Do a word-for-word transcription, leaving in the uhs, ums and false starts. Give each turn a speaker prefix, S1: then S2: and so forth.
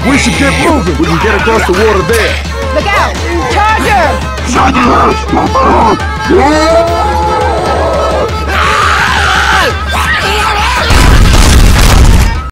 S1: We should get moving. We can get across the water there.
S2: Look out! Charger!
S3: Charger!